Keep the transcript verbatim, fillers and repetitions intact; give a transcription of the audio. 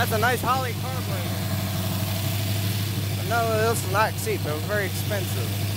That's a nice Holly carburetor. But no, this is not cheap. It was very expensive.